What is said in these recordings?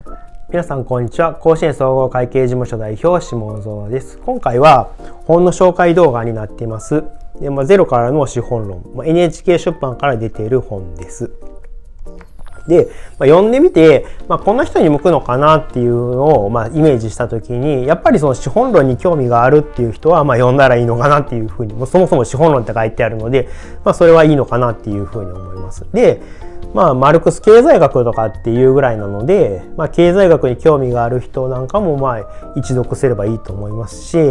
皆さんこんにちは。甲子園総合会計事務所代表下園です。今回は本の紹介動画になっています。で、ゼロからの資本論、NHK 出版から出ている本です。で、読んでみて、こんな人に向くのかなっていうのを、イメージしたときに、やっぱりその資本論に興味があるっていう人は、読んだらいいのかなっていうふうに、そもそも資本論って書いてあるので、それはいいのかなっていうふうに思います。で、マルクス経済学とかっていうぐらいなので、経済学に興味がある人なんかも、一読すればいいと思いますし、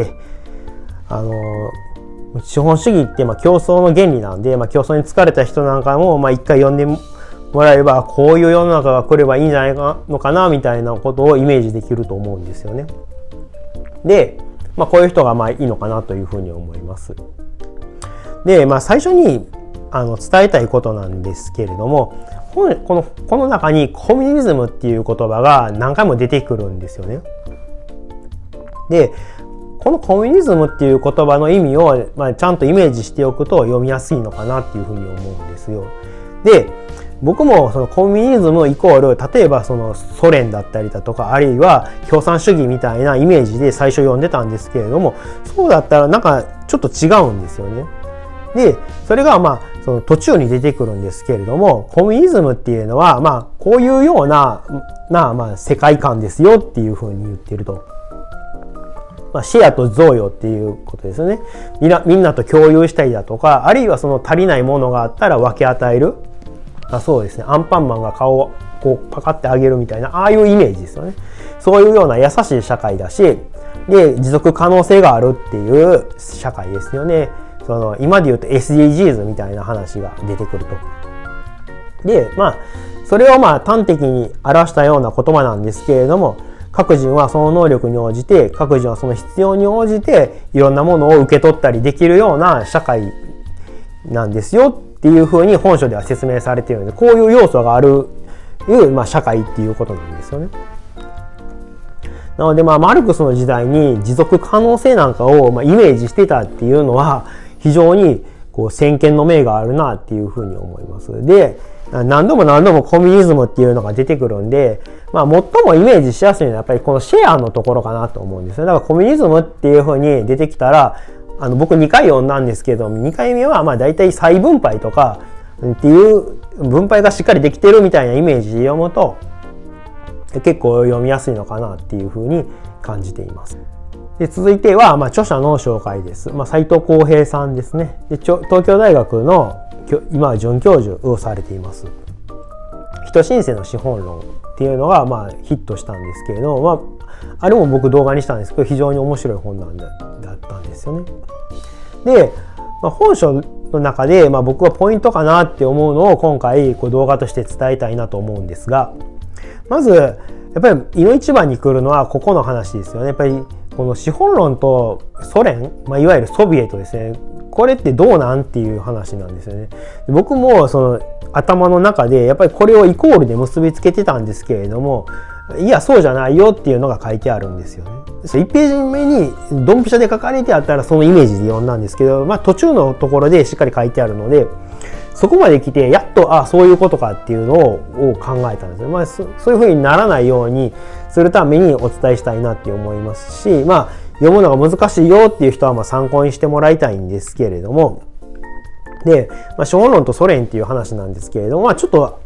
資本主義って競争の原理なんで、競争に疲れた人なんかも一回読んでもらえれば、こういう世の中が来ればいいんじゃないのかなみたいなことをイメージできると思うんですよね。で、こういう人がいいのかなというふうに思います。で、最初に伝えたいことなんですけれども、この中にコミュニズムっていう言葉が何回も出てくるんですよね。で、このコミュニズムっていう言葉の意味を、ちゃんとイメージしておくと読みやすいのかなっていうふうに思うんですよ。で、僕もそのコミュニズムイコール、例えばそのソ連だったりだとか、あるいは共産主義みたいなイメージで最初読んでたんですけれども、そうだったらなんかちょっと違うんですよね。で、それがその途中に出てくるんですけれども、コミュニズムっていうのはこういうような世界観ですよっていうふうに言っていると。シェアと贈与っていうことですよね。みんなと共有したりだとか、あるいはその足りないものがあったら分け与える。そうですね。アンパンマンが顔をこうパカってあげるみたいな、ああいうイメージですよね。そういうような優しい社会だし、で、持続可能性があるっていう社会ですよね。今で言うと SDGs みたいな話が出てくると。で、それを端的に表したような言葉なんですけれども、各人はその能力に応じて、各人はその必要に応じて、いろんなものを受け取ったりできるような社会なんですよっていうふうに本書では説明されているので、こういう要素がある、社会っていうことなんですよね。なので、マルクスの時代に持続可能性なんかをイメージしてたっていうのは、非常に先見の明があるなっていうふうに思います。で、何度もコミュニズムっていうのが出てくるんで、最もイメージしやすいのはやっぱりこのシェアのところかなと思うんですよ。だからコミュニズムっていうふうに出てきたら、僕2回読んだんですけど、2回目はだいたい再分配とかっていう分配がしっかりできてるみたいなイメージで読むと、結構読みやすいのかなっていうふうに感じています。で、続いては、著者の紹介です。斉藤浩平さんですね。で、東京大学の今は准教授をされています。人申請の資本論っていうのがヒットしたんですけれど、あれも僕動画にしたんですけど、非常に面白い本だったんですよね。で、本書の中で僕がポイントかなって思うのを今回動画として伝えたいなと思うんですが、まずやっぱりいの一番に来るのはここの話ですよね。やっぱりこの資本論とソ連、いわゆるソビエトですね。これってどうなんっていう話なんですよね。僕もその頭の中でやっぱりこれをイコールで結びつけてたんですけれども、いやそうじゃないよっていうのが書いてあるんですよね。1ページ目にドンピシャで書かれてあったらそのイメージで読んだんですけど、途中のところでしっかり書いてあるので、そこまで来てやっとそういうことかっていうのを考えたんですよ。そういうふうにならないようにするためにお伝えしたいなって思いますし、読むのが難しいよっていう人は参考にしてもらいたいんですけれども、で、資本論とソ連っていう話なんですけれども、ちょっと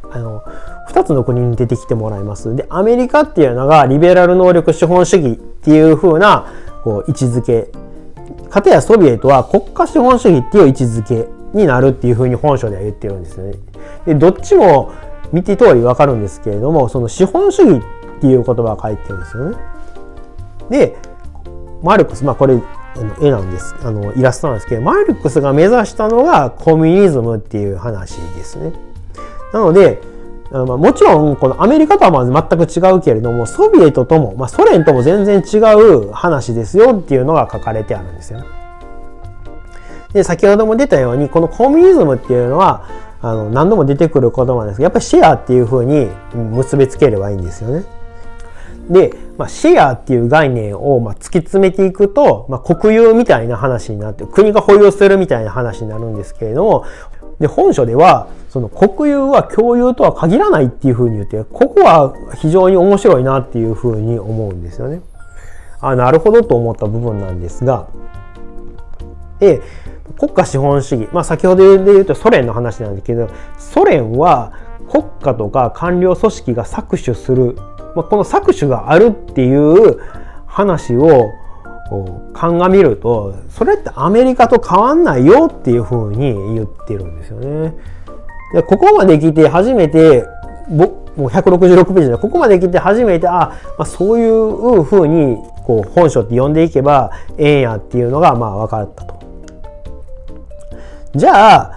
2つの国に出てきてもらいます。で、アメリカっていうのがリベラル能力資本主義っていう風な位置づけ、かたやソビエトは国家資本主義っていう位置づけになるっていう風に本書では言ってるんですよね。で、どっちも見て通りわかるんですけれども、その資本主義っていう言葉が書いてるんですよね。で、マルクス、これ絵なんです。イラストなんですけど、マルクスが目指したのがコミュニズムっていう話ですね。なので、もちろんこのアメリカとはまず全く違うけれども、ソビエトとも、ソ連とも全然違う話ですよっていうのが書かれてあるんですよね。で、先ほども出たように、このコミュニズムっていうのは何度も出てくる言葉なんですけど、やっぱりシェアっていうふうに結びつければいいんですよね。で、シェアっていう概念を突き詰めていくと、国有みたいな話になって、国が保有するみたいな話になるんですけれども、で、本書では、 その国有は共有とは限らないっていうふうに言って、ここは非常に面白いなっていうふうに思うんですよね。なるほどと思った部分なんですが、で、国家資本主義、先ほどで言うとソ連の話なんですけど、ソ連は国家とか官僚組織が搾取する、この搾取があるっていう話を鑑みると、それってアメリカと変わんないよっていうふうに言ってるんですよね。でここまで来て初めて、もう166ページでここまで来て初めて、そういうふうにこう本書って読んでいけばええんやっていうのが分かったと。じゃあ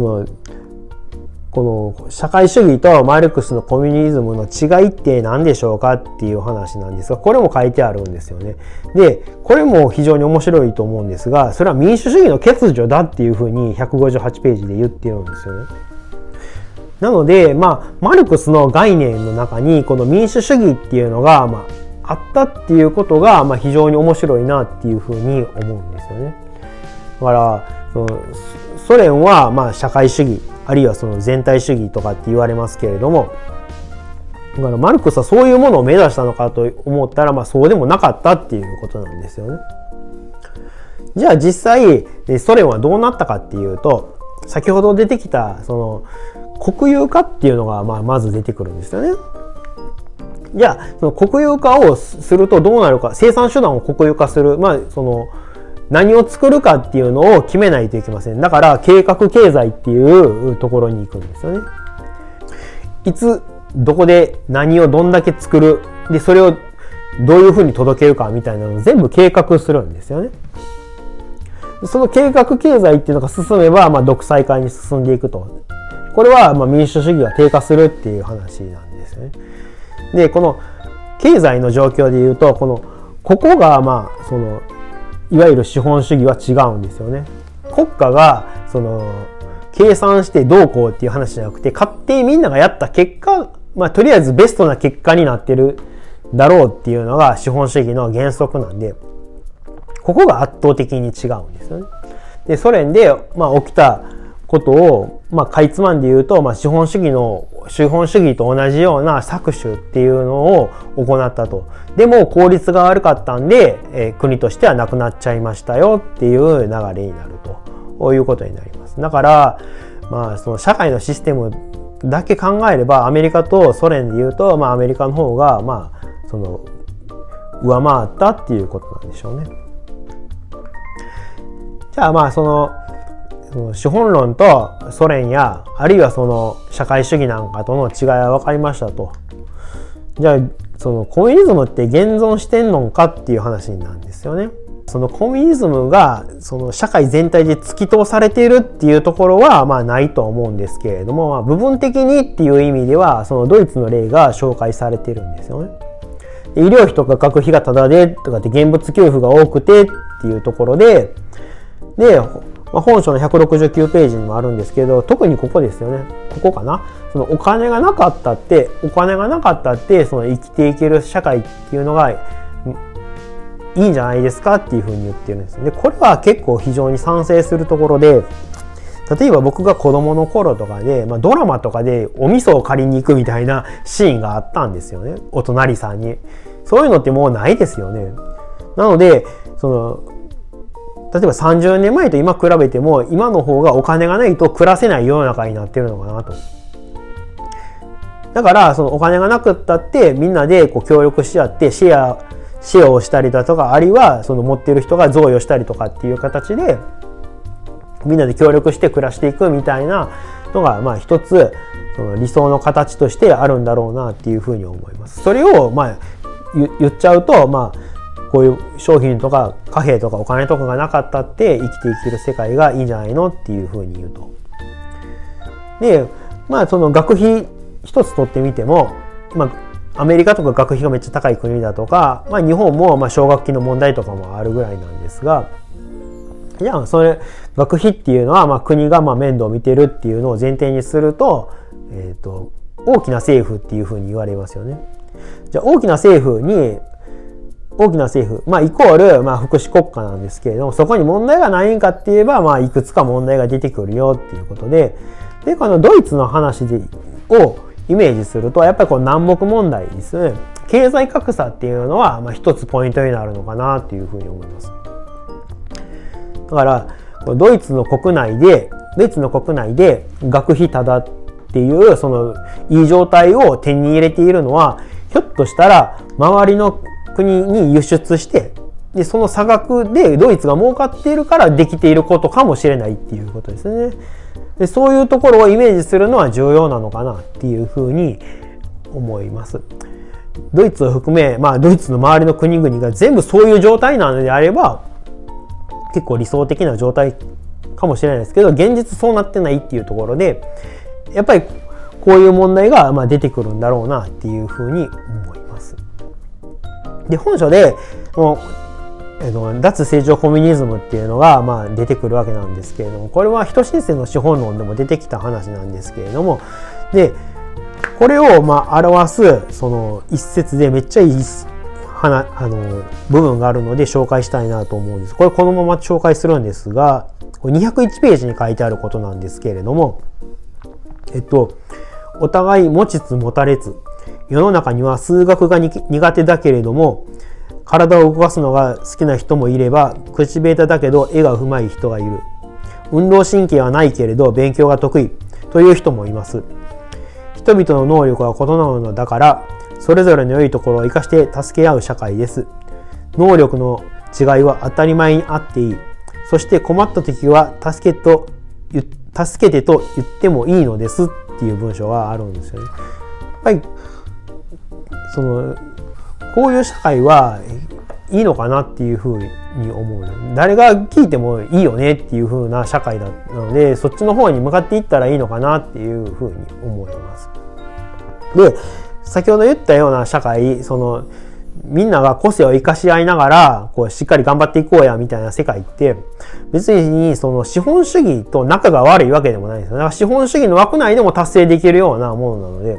この社会主義とマルクスのコミュニズムの違いって何でしょうかっていう話なんですが、これも書いてあるんですよね。で、これも非常に面白いと思うんですが、それは民主主義の欠如だっていうふうに158ページで言ってるんですよね。なので、マルクスの概念の中にこの民主主義っていうのが、あったっていうことが、非常に面白いなっていうふうに思うんですよね。だからソ連は社会主義、あるいはその全体主義とかって言われますけれども、だからマルクスはそういうものを目指したのかと思ったら、そうでもなかったっていうことなんですよね。じゃあ実際ソ連はどうなったかっていうと、先ほど出てきたその国有化っていうのがまず出てくるんですよね。じゃあその国有化をするとどうなるか、生産手段を国有化する、その何を作るかっていうのを決めないといけません。だから計画経済っていうところに行くんですよね。いつどこで何をどんだけ作る、でそれをどういうふうに届けるかみたいなのを全部計画するんですよね。その計画経済っていうのが進めば、独裁化に進んでいくと。これは民主主義が低下するっていう話なんですよね。で、この経済の状況でいうと、ここがそのいわゆる資本主義は違うんですよね。国家がその計算してどうこうっていう話じゃなくて、勝手にみんながやった結果、とりあえずベストな結果になってるだろうっていうのが資本主義の原則なんで、ここが圧倒的に違うんですよね。で、ソ連で起きたことをかいつまんで言うと、資本主義と同じような搾取っていうのを行ったと。でも効率が悪かったんで、国としてはなくなっちゃいましたよっていう流れになるということになります。だからその社会のシステムだけ考えれば、アメリカとソ連で言うと、アメリカの方がその上回ったっていうことなんでしょうね。じゃあその資本論とソ連や、あるいはその社会主義なんかとの違いは分かりましたと。じゃあそのコミュニズムって現存してんのかっていう話なんですよね。そのコミュニズムがその社会全体で突き通されているっていうところはないと思うんですけれども、部分的にっていう意味ではそのドイツの例が紹介されてるんですよね。医療費とか学費がタダでとかって現物給付が多くてっていうところで、本書の169ページにもあるんですけど、特にここですよね。ここかな。そのお金がなかったって、その生きていける社会っていうのがいいんじゃないですかっていうふうに言ってるんです。で、これは結構非常に賛成するところで、例えば僕が子供の頃とかで、ドラマとかでお味噌を借りに行くみたいなシーンがあったんですよね。お隣さんに。そういうのってもうないですよね。なので、例えば30年前と今比べても、今の方がお金がないと暮らせない世の中になってるのかなと。だからそのお金がなくったってみんなで協力し合ってシェアをしたりだとか、あるいはその持っている人が贈与したりとかっていう形でみんなで協力して暮らしていくみたいなのが一つその理想の形としてあるんだろうなっていうふうに思います。それを言っちゃうと、こういう商品とか貨幣とかお金とかがなかったって生きていける世界がいいんじゃないのっていうふうに言うと。で、その学費一つ取ってみても、アメリカとか学費がめっちゃ高い国だとか、日本も奨学金の問題とかもあるぐらいなんですが、じゃあそれ学費っていうのは国が面倒を見てるっていうのを前提にすると、大きな政府っていうふうに言われますよね。じゃあ大きな政府イコール福祉国家なんですけれども、そこに問題がないんかって言えばいくつか問題が出てくるよっていうことで、 でこのドイツの話をイメージするとやっぱりこう南北問題ですね。経済格差っていうのは一つポイントになるのかなっていうふうに思います。だからドイツの国内で学費タダっていうそのいい状態を手に入れているのはひょっとしたら周りの国に輸出してでその差額でドイツが儲かっているからできていることかもしれないっていうことですね。でそういうところをイメージするのは重要なのかなっていうふうに思います。ドイツを含め、ドイツの周りの国々が全部そういう状態なのであれば結構理想的な状態かもしれないですけど現実そうなってないっていうところでやっぱりこういう問題が出てくるんだろうなっていうふうに思います。で本書で脱成長コミュニズムっていうのが出てくるわけなんですけれどもこれは人新世の資本論でも出てきた話なんですけれどもでこれを表すその一節でめっちゃいい部分があるので紹介したいなと思うんです。これこのまま紹介するんですが201ページに書いてあることなんですけれどもお互い持ちつ持たれつ世の中には数学が苦手だけれども体を動かすのが好きな人もいれば口下手だけど絵がうまい人がいる運動神経はないけれど勉強が得意という人もいます。人々の能力は異なるのだからそれぞれの良いところを生かして助け合う社会です。能力の違いは当たり前にあっていい。そして困った時は助けてと言ってもいいのですっていう文章があるんですよね。やっぱりこういう社会はいいのかなっていうふうに思う。誰が聞いてもいいよねっていうふうな社会なのでそっちの方に向かっていったらいいのかなっていうふうに思います。で先ほど言ったような社会みんなが個性を生かし合いながらしっかり頑張っていこうやみたいな世界って別に資本主義と仲が悪いわけでもないんですよ。だから資本主義の枠内でも達成できるようなものなので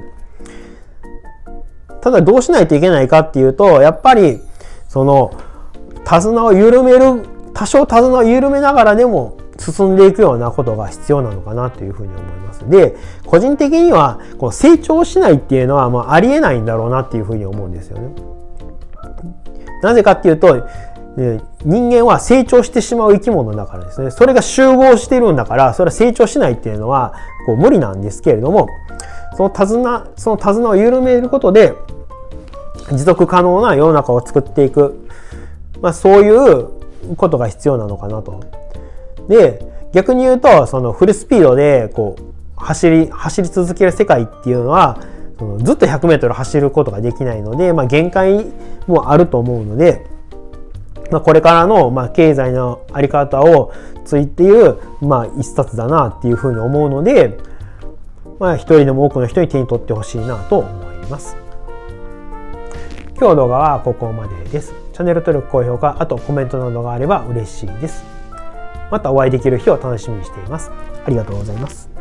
ただどうしないといけないかっていうとやっぱり多少手綱を緩めながらでも進んでいくようなことが必要なのかなというふうに思います。で個人的には成長しないっていうのはありえないんだろうなっていうふうに思うんですよね。なぜかっていうと人間は成長してしまう生き物だからですね。それが集合してるんだからそれは成長しないっていうのは無理なんですけれどもその手綱を緩めることで持続可能な世の中を作っていく、そういうことが必要なのかなと。で逆に言うとフルスピードで走り続ける世界っていうのはずっと 100m 走ることができないので、限界もあると思うので、これからの経済の在り方をついている一冊だなっていうふうに思うので、一人でも多くの人に手に取ってほしいなと思います。今日の動画はここまでです。チャンネル登録、高評価、あとコメントなどがあれば嬉しいです。またお会いできる日を楽しみにしています。ありがとうございます。